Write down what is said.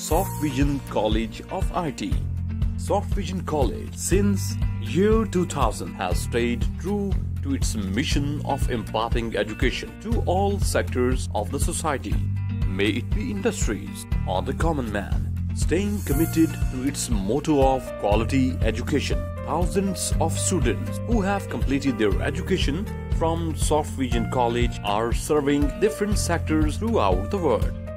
Soft Vision College of IT. Soft Vision College, since year 2000, has stayed true to its mission of imparting education to all sectors of the society, may it be industries or the common man. Staying committed to its motto of quality education, thousands of students who have completed their education from Soft Vision College are serving different sectors throughout the world.